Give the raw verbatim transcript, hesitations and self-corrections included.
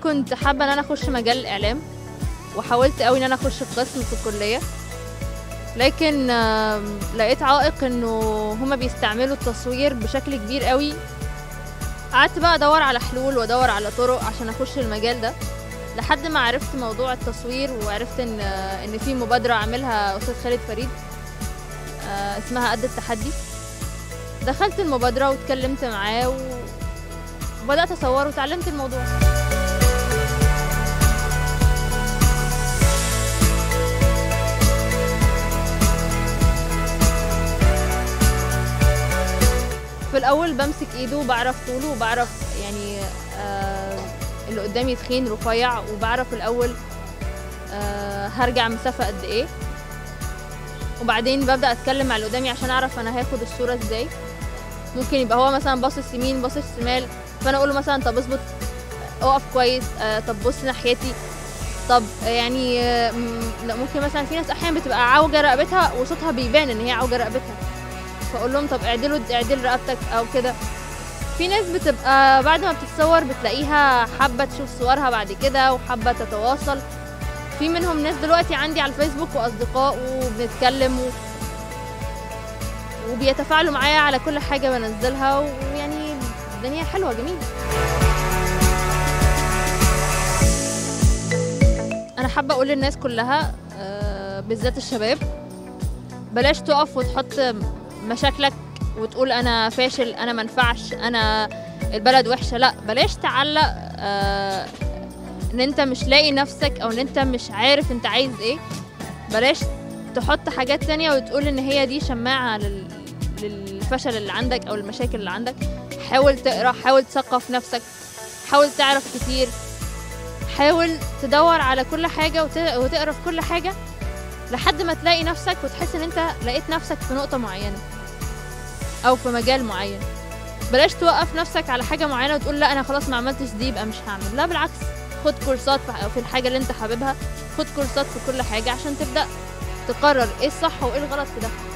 كنت حابة ان انا اخش مجال الاعلام، وحاولت قوي ان انا اخش قسم في الكلية، لكن لقيت عائق انه هما بيستعملوا التصوير بشكل كبير قوي. قعدت بقى ادور على حلول وادور على طرق عشان اخش المجال ده، لحد ما عرفت موضوع التصوير، وعرفت ان ان في مبادرة عاملها استاذ خالد فريد اسمها قد التحدي. دخلت المبادرة واتكلمت معاه وبدأت اصور وتعلمت الموضوع. في الاول بمسك ايده وبعرف طوله وبعرف يعني آه اللي قدامي تخين رفيع، وبعرف الاول آه هرجع مسافه قد ايه، وبعدين ببدا اتكلم مع اللي قدامي عشان اعرف انا هاخد الصوره ازاي. ممكن يبقى هو مثلا باصص يمين باصص شمال، فانا اقول له مثلا طب اظبط اقف كويس، آه طب بص ناحيتي، طب يعني آه ممكن مثلا في ناس احيانا بتبقى عوجه رقبتها وصوتها بيبان ان هي عوجه رقبتها، فاقول لهم طب اعدلوا اعدل رقبتك او كده. في ناس بتبقى بعد ما بتتصور بتلاقيها حابه تشوف صورها بعد كده وحابه تتواصل. في منهم ناس دلوقتي عندي على الفيسبوك واصدقاء وبنتكلم و... وبيتفاعلوا معايا على كل حاجه بنزلها، ويعني الدنيا حلوه جميله. انا حابه اقول للناس كلها بالذات الشباب، بلاش تقف وتحط مشاكلك وتقول انا فاشل، انا منفعش، انا البلد وحشه. لا، بلاش تعلق آه ان انت مش لاقي نفسك او ان انت مش عارف انت عايز ايه. بلاش تحط حاجات تانية وتقول ان هي دي شماعه لل... للفشل اللي عندك او المشاكل اللي عندك. حاول تقرا، حاول تثقف نفسك، حاول تعرف كتير، حاول تدور على كل حاجه وت... وتقرا في كل حاجه لحد ما تلاقي نفسك وتحس ان انت لقيت نفسك في نقطة معينة او في مجال معين. بلاش توقف نفسك على حاجة معينة وتقول لا انا خلاص ما عملتش دي يبقى مش هعمل. لا بالعكس، خد كورسات في الحاجة اللي انت حاببها، خد كورسات في كل حاجة عشان تبدأ تقرر ايه الصح وايه الغلط في ده.